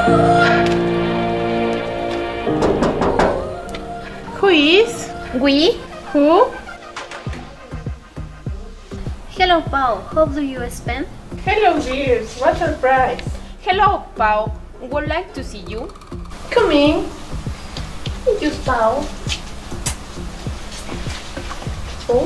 Who is? We? Who? Hello, Pau. How do you spend? Hello, dears. What surprise. Hello, Pau. Would like to see you. Come in. You, Pau. Oh.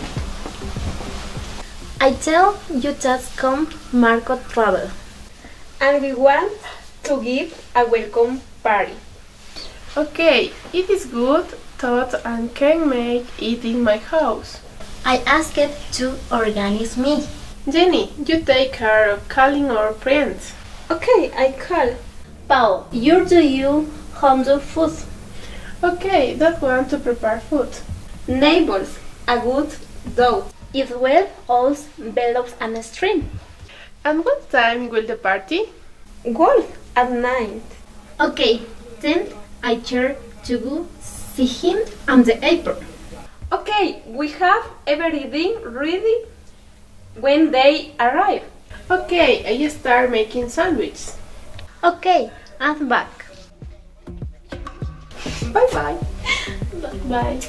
I tell you just come Marco Travel. And we want to give a welcome party. Okay, it is good thought and can make it in my house. I asked to organize me. Jenny, you take care of calling our friends. Okay, I call. Pau, you do you home do food. Okay, that one to prepare food. Neighbors, a good dough. It will all envelopes and string. And what time will the party? Golf at night. Okay, then I try to go see him on the airport. Okay, we have everything ready when they arrive. Okay, I start making sandwiches. Okay, I'm back. Bye-bye. Bye.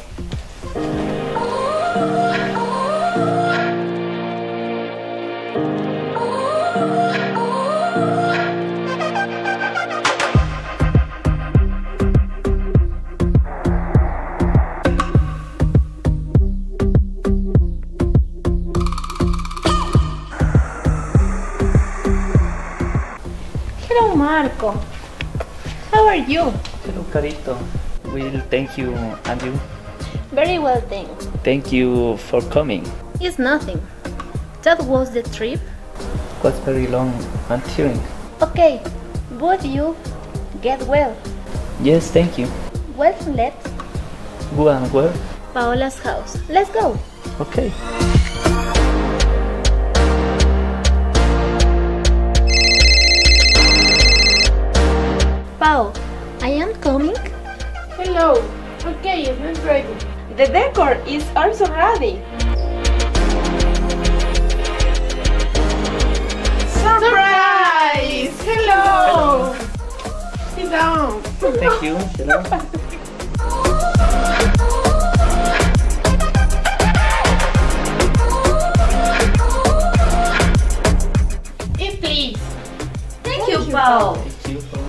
Hello, Marco. How are you? Hello, Carito. Well, thank you, and you? Very well, thanks. Thank you for coming. It's nothing. That was the trip. It was very long and tiring. Okay, but you get well. Yes, thank you. Well, let's Go and where? Paola's house. Let's go. Okay. Pau, I am coming. Hello. Okay, it's ready. The decor is also ready. Surprise! Hello! Sit down. Thank you. Hello. Eat, please. Thank you, Pau. Thank you.